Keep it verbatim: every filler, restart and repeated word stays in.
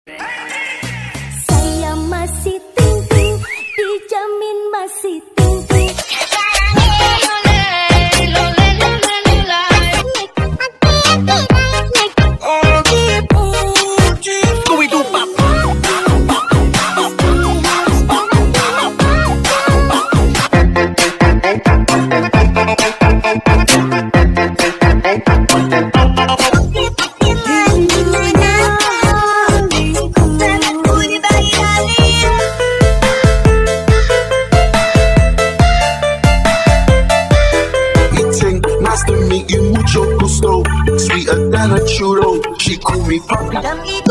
Saya masih tinggi, dijamin masih tinggi. Sweeter than a churro, she call me puppy.